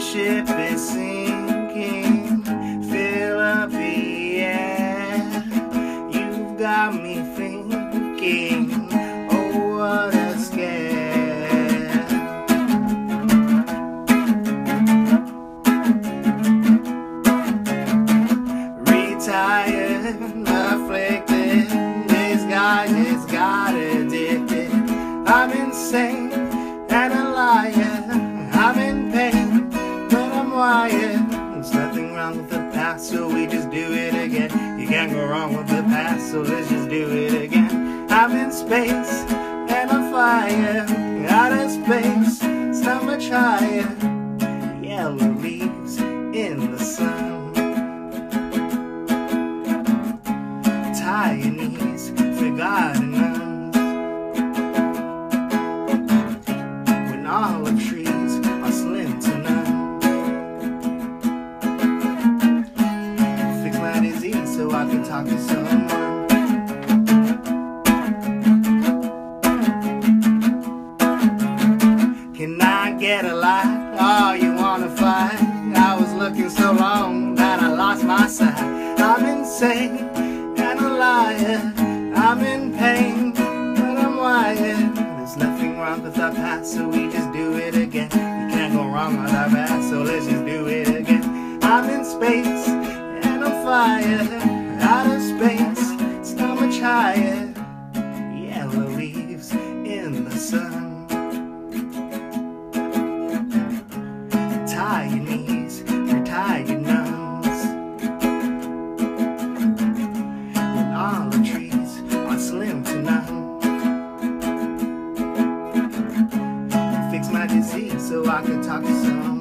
ship is sinking, fill up the air. You've got me thinking, oh what a scare. Retired, afflicted, this guy just got addicted. I'm insane and a liar, I'm in pain, but I'm wired. There's nothing wrong with the past, so we just do it again. You can't go wrong with the past, so let's just do it again. I'm in space and a fire, out of space, so much higher. Yellow leaves in the sun. Tie your knees, forgotten nuns. When all the trees are slim to none. Fix my disease so I can talk to someone. Can I get a light? Oh, you wanna fight? I was looking so long that I lost my sight. I'm insane and a liar, I'm in pain, but I'm wired. There's nothing wrong with our past, so we just do it again. You can't go wrong with our past, so let's just do it again. I'm in space and I'm fire, out of space, so much higher. Yellow leaves in the sun. Tie your knees, retire your nuns. When all the trees are slim to none. Fix my disease so I can talk to someone.